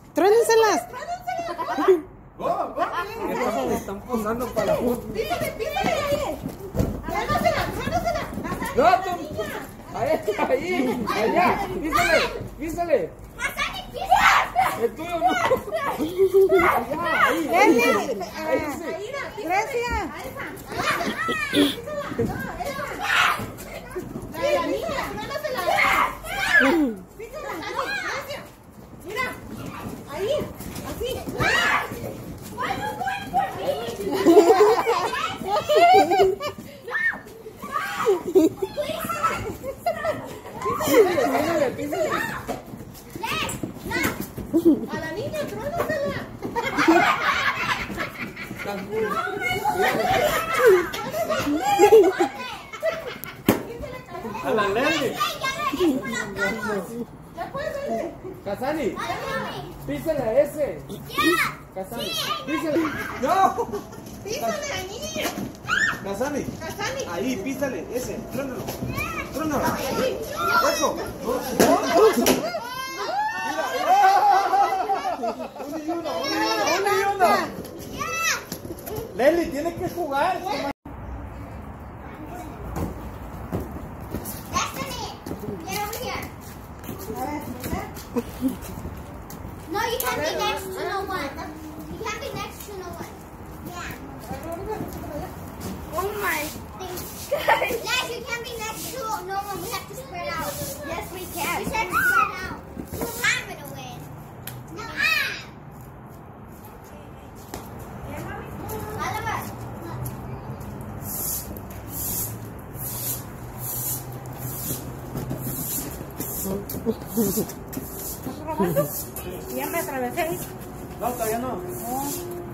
¡Trónenselas! Están posando para la foto. Písale, písale ahí. Trónosela, trónosela. No, tú. Ahí, allá. Písale. El tuyo no. Allá, ahí. Grecia. La niña, trónosela. Písala, Grecia. Mira, ahí, así. Písale. A la niña, trónosela. A la Nelly. Ya puedes verle. Casani. Písale a ese. Casani. Písale. No. Písale a la niña. Casani. Casani. Ahí, písale. Ese. Trónalo. Eso. Uno y uno. Nelly, tienes que jugar. No, you can't be next to no one. You can't be next to no one. Yeah. Oh my God. Yes, you can't be next to no one. We have to spread out. Yes, we can. We have to spread out. I'm gonna win. No, Oliver. Ya me atravesé. No, todavía no.